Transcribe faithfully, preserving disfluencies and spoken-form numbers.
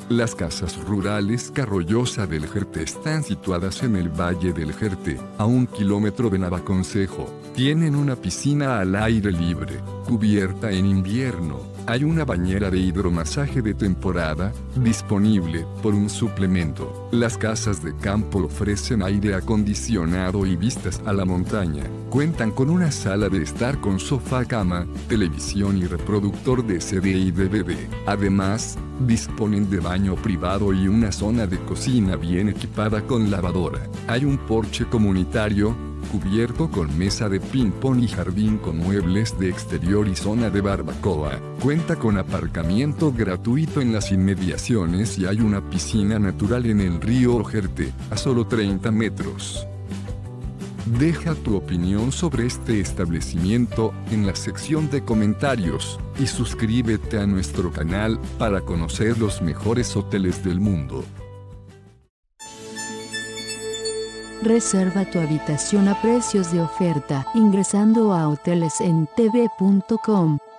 Las casas rurales Carrollosa del Jerte están situadas en el Valle del Jerte, a un kilómetro de Navaconcejo. Tienen una piscina al aire libre, cubierta en invierno. Hay una bañera de hidromasaje de temporada, disponible por un suplemento. Las casas de campo ofrecen aire acondicionado y vistas a la montaña. Cuentan con una sala de estar con sofá, cama, televisión y reproductor de C D y D V D. Además, disponen de baño privado y una zona de cocina bien equipada con lavadora. Hay un porche comunitario, cubierto con mesa de ping-pong y jardín con muebles de exterior y zona de barbacoa. Cuenta con aparcamiento gratuito en las inmediaciones y hay una piscina natural en el río Ojerte, a solo treinta metros. Deja tu opinión sobre este establecimiento en la sección de comentarios y suscríbete a nuestro canal para conocer los mejores hoteles del mundo. Reserva tu habitación a precios de oferta ingresando a hoteles en t v punto com.